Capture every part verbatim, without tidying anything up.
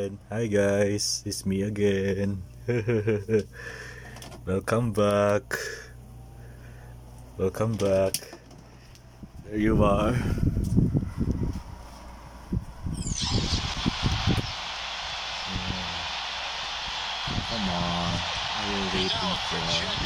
again. Hi guys, it's me again. Welcome back. Welcome back. There you are. Come on. Are you waiting for?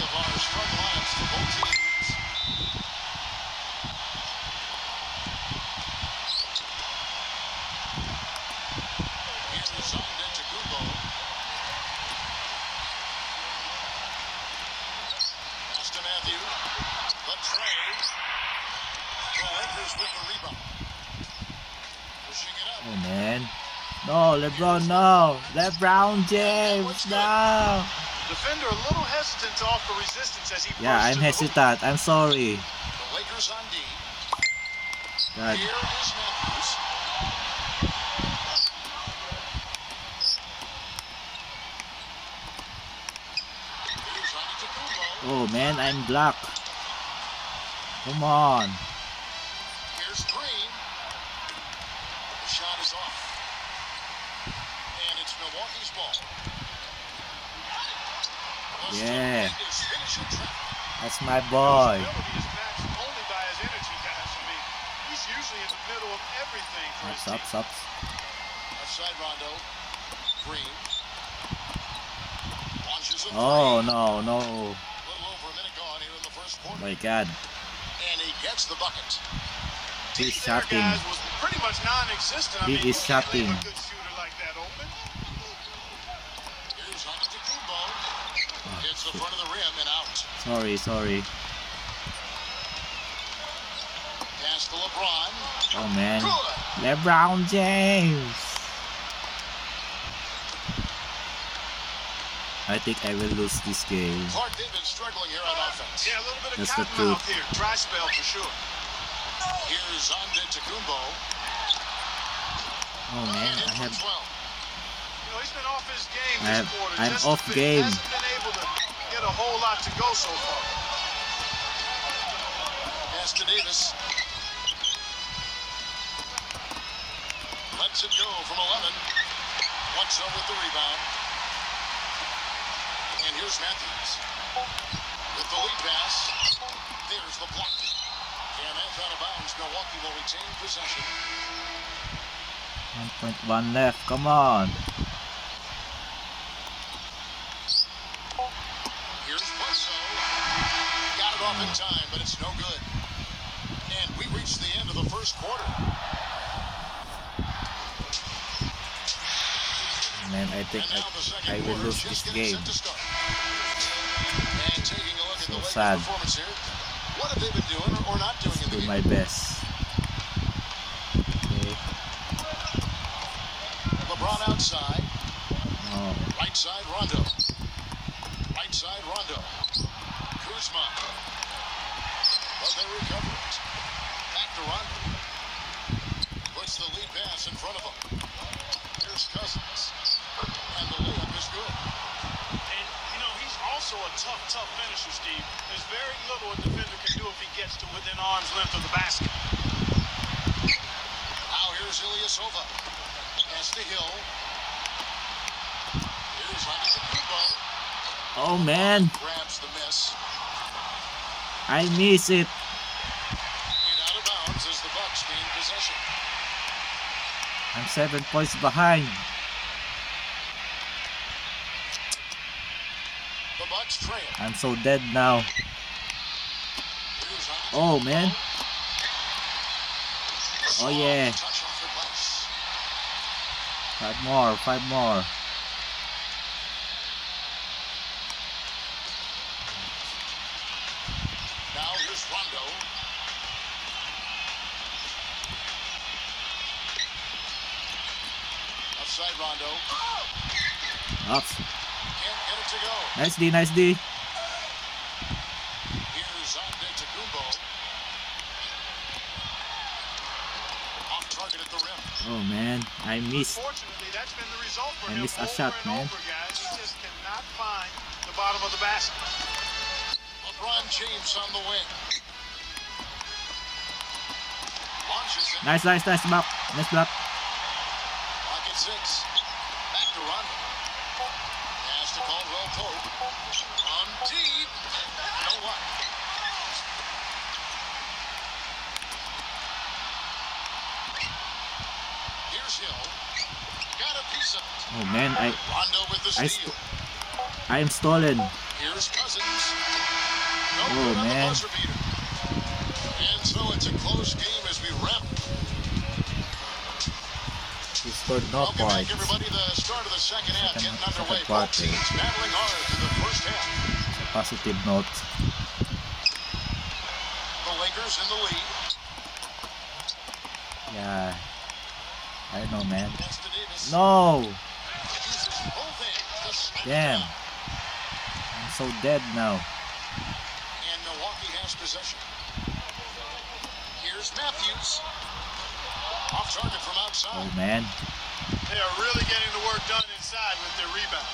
Oh man. No, LeBron, no. LeBron James, no. Defender a little hesitant to offer resistance as he Yeah, I'm hesitant. I'm sorry. The Lakers on D. God. Here is Matthews. Oh man, I'm blocked. Come on. Here's Green. The shot is off. And it's Milwaukee's ball. Yeah. That's my boy. Only by his energy, guys. I mean, he's usually in the middle of everything for his Ups, team. ups, ups. Outside Rondo. Green. Launches a Oh three. no, no. A little over a minute gone here in the first quarter. My God. And he gets the bucket. He's There, shotting. guys, was pretty much non-existent. I He mean, is you can't leave shotting. a good shooter like that open. Here's Antetokounmpo. Hits the front of the rim and out. Sorry, sorry. Pass to LeBron. Oh man. Good. LeBron James. I think I will lose this game. Clark David struggling here on offense. Yeah, a little bit of That's the cotton mouth truth. here. Dry spell for sure. Here's Antetokounmpo. Oh man, I have. You know, he's been off his game I this have- quarter. I'm just off a bit. game. Hasn't been able to get a whole lot to go so far. Pass to Davis. Lets it go from eleven. What's up with the rebound? And here's Matthews. With the lead pass. There's the block. And that's out of bounds. Milwaukee will retain possession. one point one left. Come on. Here's Bledsoe. Got it off in time, but it's no good. And we reached the end of the first quarter. Man, I think And now the I, second I will quarter lose just this getting game. set to start. And taking a look at So the Lakers' sad. performance here. What have they been doing or not doing in the Do game? my best. Okay. LeBron outside. Oh. Right side, Rondo. Right side, Rondo. Kuzma. But they recover it. Back to Rondo. Puts the lead pass in front of him. Here's Cousins. And the layup is good. And, you know, he's also a tough, tough finisher, Steve. There's very little a defender can do if he gets to within arm's length of the basket. Now here's Ilyasova. Pass to Hill. Here's Antetokounmpo. Oh man, Grabs the miss. I miss it. And out of bounds as the Bucks gain possession. I'm seven points behind. The Bucks trail. I'm so dead now. Here's Oh man. Antetokounmpo. Oh yeah. Touch off the glass. Five more, five more. Now here's Rondo. Outside Rondo. Ups. Can't get it to go. Nice D, nice D. Here's Antetokounmpo. Off target at the rim. Oh man, I missed. Unfortunately, that's been the result for I him missed a over shot, and man. over, guys. He just cannot find the bottom of the basket. LeBron James on the wing. Launches it. Nice, nice, nice block. Nice block. Pocket six. Back to Rondo. Pass to Caldwell Pope. On deep. No luck. Here's Hill. Got a piece of it. Oh man, I Rondo with the I steal. st I am stolen. Here's Cousins. No Oh, good on the man. buzzer beater. And so it's a close game as we wrap. He scored no Welcome back, points. everybody. The start of the second half Second- getting underway. second Both quarter. teams battling hard through the first half. Positive note. The Lakers in the lead. Yeah. I know, man. Pass to Davis. No! Uses both hands to smack it Damn. down. I'm so dead now. And Milwaukee has possession. Here's Matthews. Off target from outside. Oh man. They are really getting the work done inside with their rebound.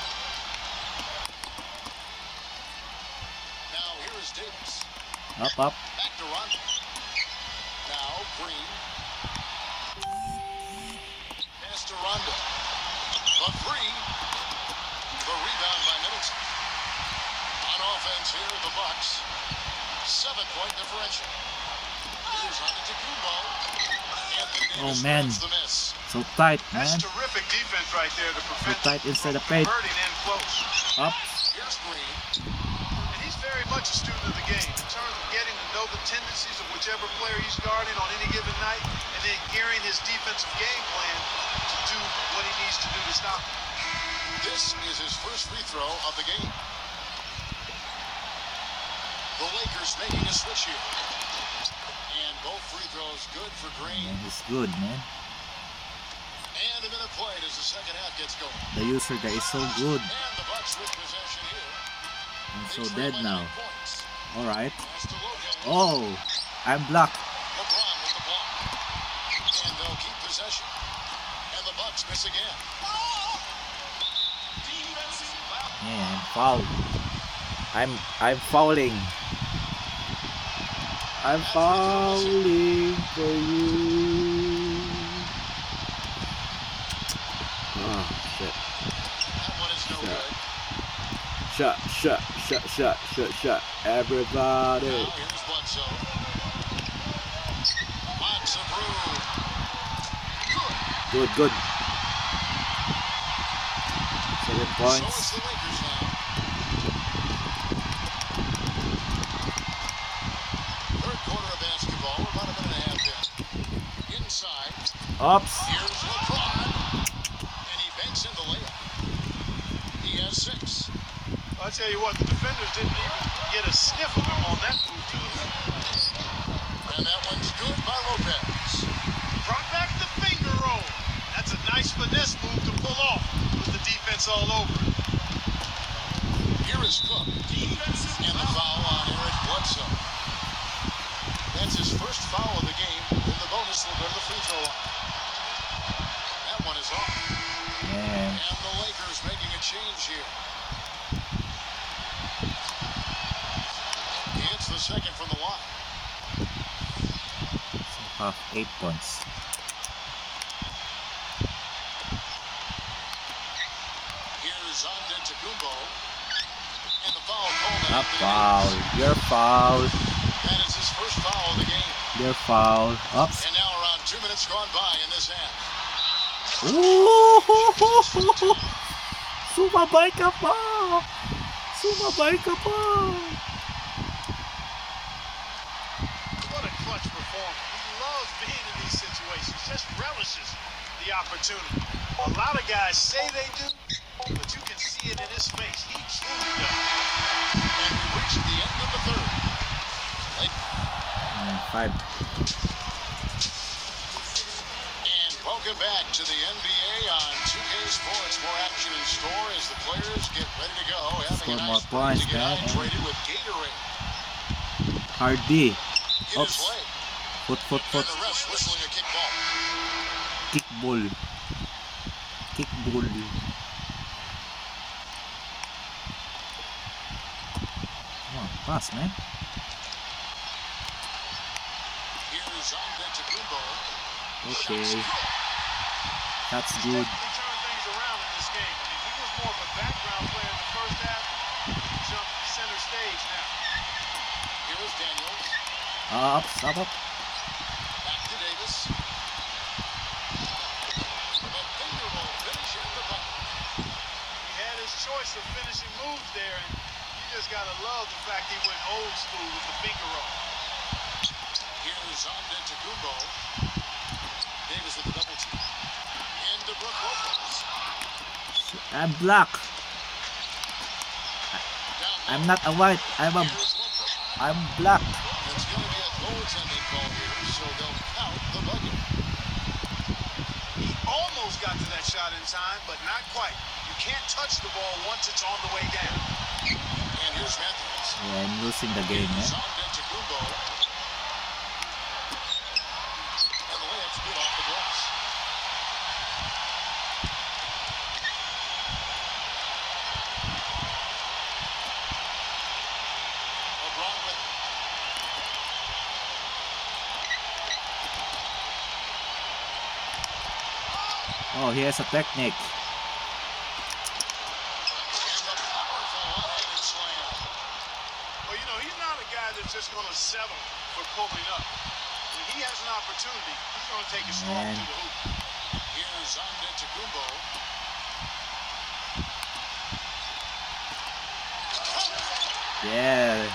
Now here is Davis. Up, up. Back to Rondo. Now Green. Pass to Rondo. The three. The rebound by Middleton. On offense here at the Bucks. Seven-point differential. Here's Antetokounmpo. Anthony Oh Davis man. wins the miss. So tight, That's man. terrific defense right there to prevent tight them inside from the paint. converting in close. Up. Here's Green. And he's very much a student of the game in terms of getting to know the tendencies of whichever player he's guarding on any given night, and then gearing his defensive game plan to do what he needs to do to stop him. This is his first free throw of the game. The Lakers making a switch here. And both free throws good for Green. Man, he's good, man. And a minute played as the second half gets going. The user guy is so good. And the Bucks with possession here. I'm so They trail dead by now. nine points. Alright. Pass to Lopez. Oh, I'm blocked. LeBron with the block. And they'll keep possession. And the Bucks miss again. Man, foul. I'm I'm fouling. I'm fouling for you. Oh shit. That one is no Yeah. good. Shut, shut, shut, shut, shut, shut. Everybody. Now here's Bledsoe. Box approved. Good. Good, good. Seven So points. it's the Lakers now. Third quarter of basketball. We're about a minute and a half in. Inside. Ops. Here's LeBron. And he banks in the layup. He has six. I'll tell you what, the defenders didn't even get a sniff of him on that move, too. And that one's good by Lopez. Brought back the finger roll. That's a nice finesse move to pull off with the defense all over it. Here is Cook. And the foul on Eric Bledsoe. That's his first foul of the game. In the bonus, will go to the free throw line. That one is off. Man, And the Lakers making a change here. He hits the second from the line. half eight points. Here's Antetokounmpo. And the foul called on A Anthony foul. Davis. You're foul. That is his first foul of the game. You're foul. Ops. And now around two minutes gone by in this half. Ooh! Sumabay ka pa! Sumabay ka pa! What a clutch performer. He loves being in these situations, just relishes the opportunity. A lot of guys say they do, but you can see it in his face. He truly does. And we reached the end of the third. Mm, five. And welcome back to the N B A on two K Sports. More action in store as the players get ready to go. Having Score a more nice break points, to get man. hydrated with Gatorade. Hardy. Hit Oops. his leg. Foot, foot, And foot. the refs whistling a kick ball. Kick ball. Kick ball. Oh, pass, man. Here's Antetokounmpo. Okay. Shot's good. That's He's good. definitely turned things around in this game. jump center stage now. Here is Daniels. Up, stop up. Back to Davis. The finger roll finish in the bucket. He had his choice of finishing moves there, and you just gotta love the fact he went old school with the finger roll. Here's Antetokounmpo. Davis with the double team. Into Brook Lopez. I'm black. Down I'm low. not a white. I'm a. Here's LeBron. I'm black. It's going to be a goaltending call here, so they'll count the bucket. He almost got to that shot in time, but not quite. You can't touch the ball once it's on the way down. And here's Matthews. Yeah, I'm losing the game, Here's man. Antetokounmpo. And the layup's good off the glass. LeBron with it. Oh, he has a technique. And the powerful one-handed slam. Well, you know, he's not a guy that's just going to settle for pulling up. When he has an opportunity, he's going to take it strong Man. to the hoop. Here's Antetokounmpo. Yeah.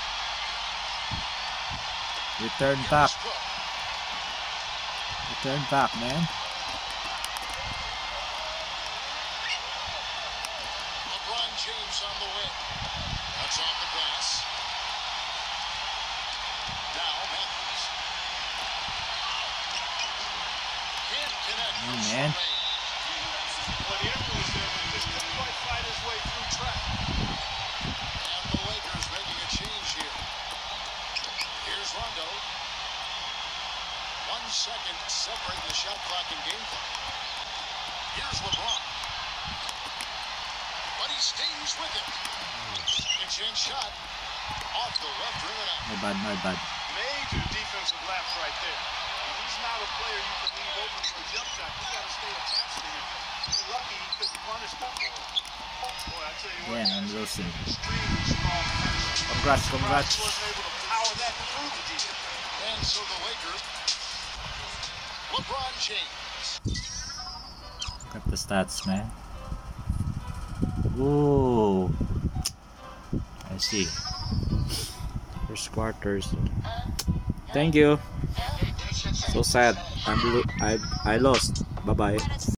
Return back. Here's Cook. Return back, man. LeBron James on the wing. That's off the glass. Now Matthews. Can't connect. Oh, from man. short range. Well, the effort was there, but he just couldn't quite fight his way through traffic. And the Lakers making a change here. Here's Rondo. One second separating the shot clock and game clock. Here's LeBron. But he stays with it. Inch-inch shot. Off the left rim and out. My bad, my bad. Major defensive lapse right there. He's not a player you can leave open for a jump shot. You got to stay attached to him. You're lucky he couldn't punish that for it. Boy, I tell you what, Yeah, I'm that's losing. extremely strong finisher. Congrats, Surprised congrats. he wasn't able to power that through the defense. And so the Lakers. LeBron James. Look at the stats, man. Ooh. I see. First quarters. Thank you. So sad. I'm lo- I I lost. Bye bye.